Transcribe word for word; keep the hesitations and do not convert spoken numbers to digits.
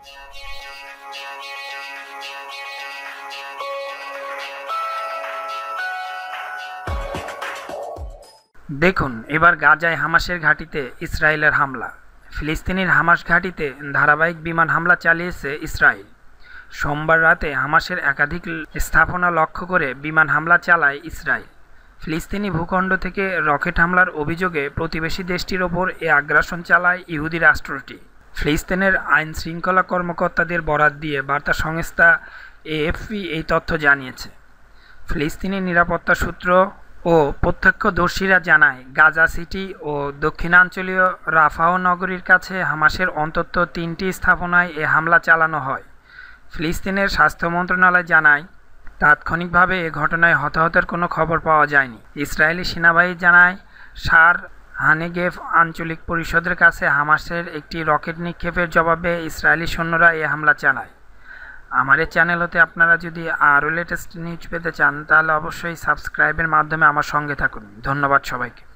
দেখুন এবার গাজায় হামাসের ঘাঁটিতে ইসরায়েলের হামলা। ফিলিস্তিনের হামাস ঘাঁটিতে ধারাবাহিক বিমান হামলা চালিয়েছে ইসরায়েল। সোমবার রাতে হামাসের একাধিক স্থাপনা লক্ষ্য করে বিমান হামলা চালায় ইসরায়েল। ফিলিস্তিনি ভূখণ্ড থেকে রকেট হামলার অভিযোগে প্রতিবেশী দেশটির ওপর এ আগ্রাসন চালায় ইহুদি রাষ্ট্রটি। ফিলিস্তিনের আইন শৃঙ্খলা কর্মকর্তাদের বরাত দিয়ে বার্তা সংস্থা এএফপি এই তথ্য জানিয়েছে। ফিলিস্তিনি নিরাপত্তা সূত্র ও প্রত্যক্ষদর্শীরা জানায়, গাজা সিটি ও দক্ষিণাঞ্চলীয় রাফাহ নগরীর কাছে হামাসের অন্তত তিনটি স্থাপনায় এ হামলা চালানো হয়। ফিলিস্তিনের স্বাস্থ্য মন্ত্রণালয় জানায়, তাৎক্ষণিকভাবে এ ঘটনায় হতাহতের কোনো খবর পাওয়া যায়নি। ইসরায়েলি সেনাবাহিনী জানায়, সার হানেগেভ আঞ্চলিক পরিষদের কাছে হামাসের একটি রকেট নিক্ষেপের জবাবে ইসরায়েলি সৈন্যরা এ হামলা চালায়। আমার এই চ্যানেল হতে আপনারা যদি আরও লেটেস্ট নিউজ পেতে চান তাহলে অবশ্যই সাবস্ক্রাইবের মাধ্যমে আমার সঙ্গে থাকুন। ধন্যবাদ সবাইকে।